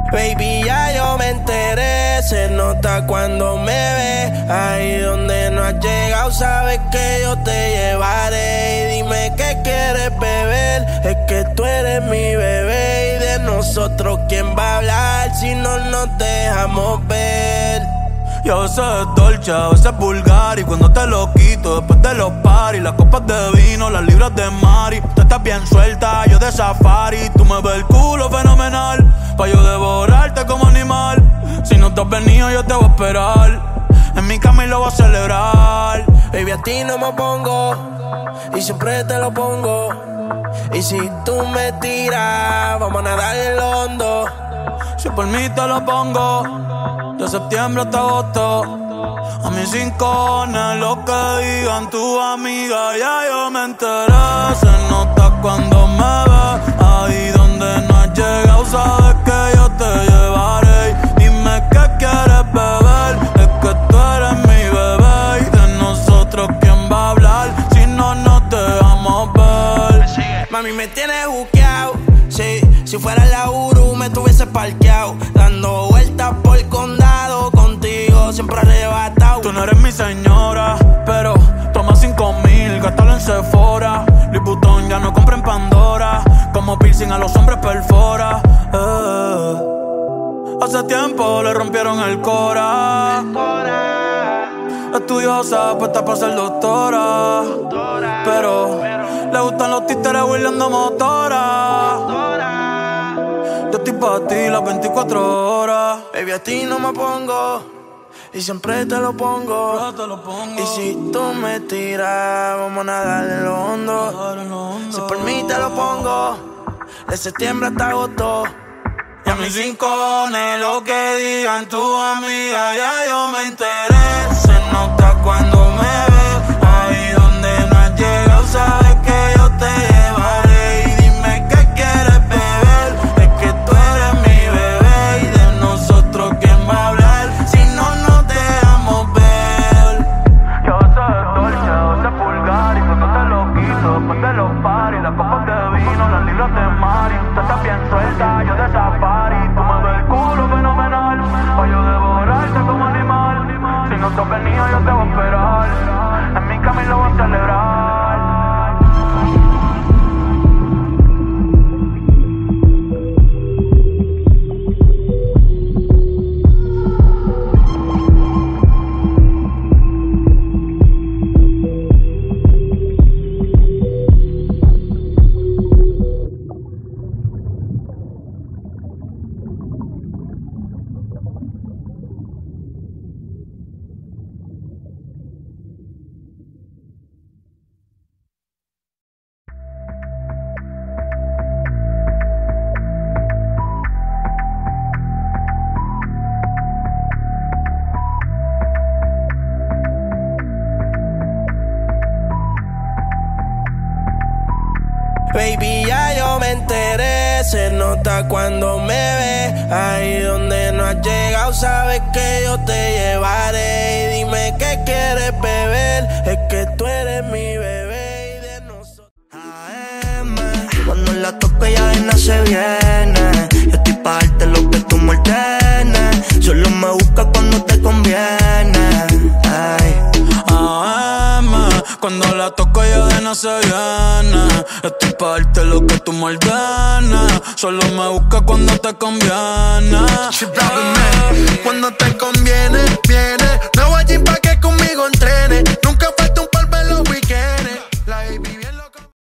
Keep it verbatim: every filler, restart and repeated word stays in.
Baby, ya yo me enteré, se nota cuando me ves. Ahí donde no has llegado, sabes que yo te llevaré. Y dime qué quieres beber, es que tú eres mi bebé. Y de nosotros, ¿quién va a hablar si no nos dejamos ver? Y a veces es dolce, a veces es vulgar. Y cuando te lo quito, después de los paris, las copas de vino, las libras de mari. Tú estás bien suelta, yo de safari. Tú me ves el culo fenomenal, pa' yo devorarte como animal. Si no te has venido, yo te voy a esperar. En mi cama y lo voy a celebrar. Baby, a ti no me pongo, y siempre te lo pongo. Y si tú me tiras, vamos a nadar en lo hondo. Si por mí te lo pongo, de septiembre hasta agosto. A mis rincones, lo que digan tu amiga, ya yo me enteré. Se nota cuando me ves, ahí donde no has llegado, sabes que yo te llevaré. Dime qué quieres beber, es que tú eres mi bebé. Y de nosotros, ¿quién va a hablar si no nos dejamos ver? Mami, me tienes buqueado, sí. Si fuera la Uru me tuviese parqueado, dando vueltas por el condado, contigo siempre arrebatado. Tú no eres mi señora, pero toma cinco mil, gástalo en Sephora. Louis Vuitton ya no compra en Pandora, como piercing a los hombres perfora. eh. Hace tiempo le rompieron el cora. Estudiosa, puesta para ser doctora, pero le gustan los títeres huirleando motora. Yo estoy pa' ti las veinticuatro horas. Baby, a ti no me pongo, y siempre te lo pongo. Yo te lo pongo. Y si tú me tiras, vamos a nadar en lo hondo. Si por mí te lo pongo, de septiembre hasta agosto. Y a mis rincones, lo que digan tu amiga, ya yo me enteré. Se nota cuando me ves, ahí donde no has llegado, sabes que yo te llevaré. Y dime qué quieres beber, es que tú eres mi bebé. Y de nosotros, ¿quién va a hablar si no nos dejamos ver? Y a veces es dolce, a veces es vulgar. Y cuando te lo quito, después de los paris, las copas de vino, las libras de mari. Tú estás bien suelta, yo de safari. Tú me ves el culo fenomenal, pa' yo devorarte como animal. Si no te has venido, yo te voy a esperar. En mi cama y lo voy a celebrar. Baby, ya yo me enteré, se nota cuando me ves. Ahí donde no has llegado, sabes que yo te llevaré. Y dime qué quieres beber, es que tú eres mi bebé. Y de nosotros A M, cuando la toco ya de nada se viene. Yo estoy pa' darte lo que tú me ordenes. Solo me buscas cuando te conviene. Ay. A M, cuando la toco ya de nada se viene. Estoy pa' darte lo que tú me ordenes. Solo me busca cuando te conviene. Cuando te conviene,